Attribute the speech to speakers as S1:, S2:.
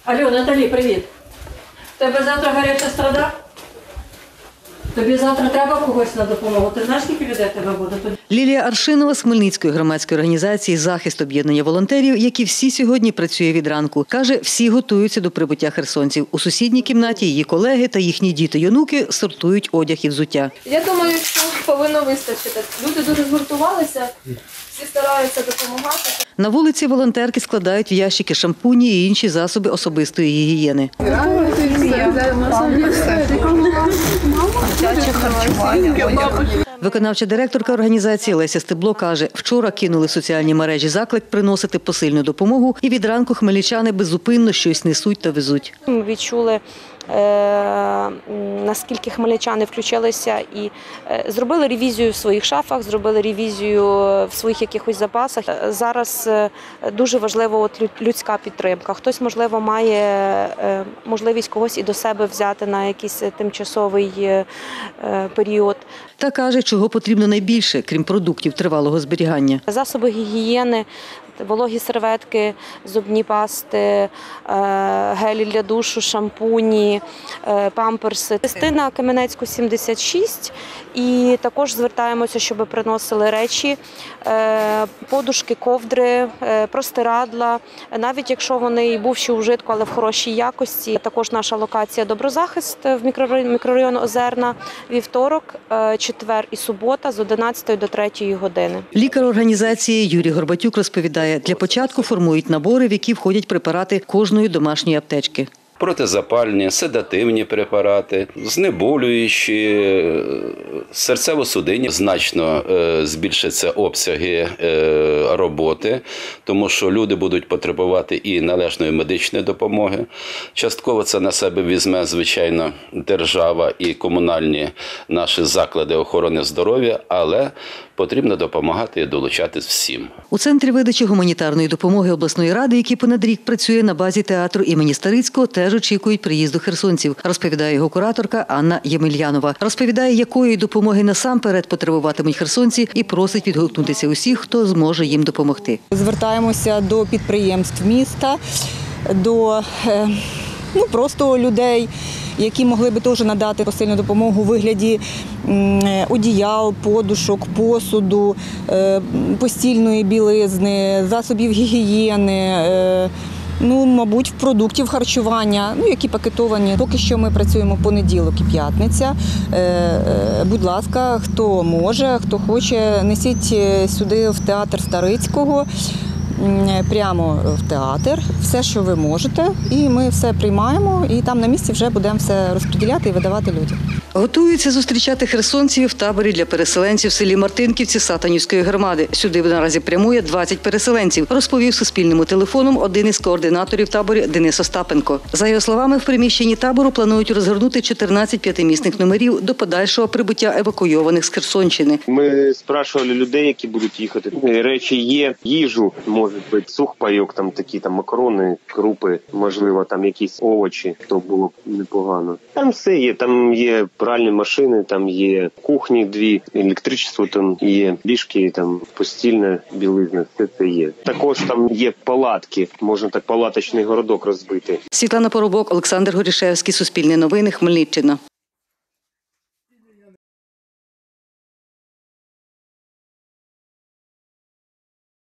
S1: Алло, Наталі, привіт. Тебе завтра гаряча страда? Тобі завтра треба когось на допомогу. Ти знаєш, скільки людей тебе буде?
S2: Лілія Аршинова з Хмельницької громадської організації «Захист» об'єднання волонтерів, як і всі сьогодні, працює від ранку. Каже, всі готуються до прибуття херсонців. У сусідній кімнаті її колеги та їхні діти й онуки сортують одяг і взуття.
S3: Я думаю, що повинно вистачити. Люди дуже згуртувалися, всі стараються допомагати.
S2: На вулиці волонтерки складають в ящики шампуні і інші засоби особистої гігієни. Виконавча директорка організації Леся Стебло каже, вчора кинули в соціальні мережі заклик приносити посильну допомогу і від ранку хмельничани беззупинно щось несуть та везуть.
S4: Ми відчули, наскільки хмельничани включилися і зробили ревізію в своїх шафах, зробили ревізію в своїх якихось запасах. Зараз дуже важлива людська підтримка. Хтось, можливо, має можливість когось і до себе взяти на якийсь тимчасовий період.
S2: Та каже, чого потрібно найбільше, крім продуктів тривалого зберігання.
S4: Засоби гігієни, вологі серветки, зубні пасти, гелі для душу, шампуні, памперси. Христина Кам'янецьку, 76. І також звертаємося, щоб приносили речі, подушки, ковдри, простирадла. Навіть якщо вони і бувші у вжитку, але в хорошій якості. Також наша локація «Доброзахист» в мікрорайон Озерна, вівторок, четвер і субота з 11 до 3 години.
S2: Лікар організації Юрій Горбатюк розповідає, для початку формують набори, в які входять препарати кожної домашньої аптечки.
S5: Протизапальні, седативні препарати, знеболюючі, серцево-судинні. Значно збільшаться обсяги роботи, тому що люди будуть потребувати і належної медичної допомоги. Частково це на себе візьме, звичайно, держава і комунальні наші заклади охорони здоров'я, але потрібно допомагати і долучатись всім.
S2: У Центрі видачі гуманітарної допомоги обласної ради, який понад рік працює на базі театру імені Старицького, теж очікують приїзду херсонців, розповідає його кураторка Анна Ємельянова. Розповідає, якої допомоги насамперед потребуватимуть херсонці і просить відгукнутися усіх, хто зможе їм допомогти.
S6: Звертаємося до підприємств міста, до просто людей, які могли би теж надати посильну допомогу у вигляді одіял, подушок, посуду, постільної білизни, засобів гігієни, мабуть, продуктів харчування, які пакетовані. Поки що ми працюємо понеділок і п'ятниця. Будь ласка, хто може, хто хоче, несіть сюди в театр Старицького, прямо в театр, все, що ви можете, і ми все приймаємо, і там на місці вже будемо все розподіляти і видавати людям.
S2: Готуються зустрічати херсонців в таборі для переселенців в селі Мартинківці Сатанівської громади. Сюди наразі прямує 20 переселенців, розповів Суспільному телефоном один із координаторів табору Денис Остапенко. За його словами, в приміщенні табору планують розгорнути 14 п'ятимісних номерів до подальшого прибуття евакуйованих з Херсонщини.
S7: Ми спрашували людей, які будуть їхати. Речі є, їжу, може бути сухпайок, там такі макарони, крупи, можливо, там якісь овочі, то було б непогано. Там все є, там є пральні машини, там є кухні 2, електричество там є, ліжки, там постільна білизна, все це є. Також там є палатки, можна так палаточний городок розбити.
S2: Світлана Поробок, Олександр Горішевський, Суспільне новини, Хмельниччина.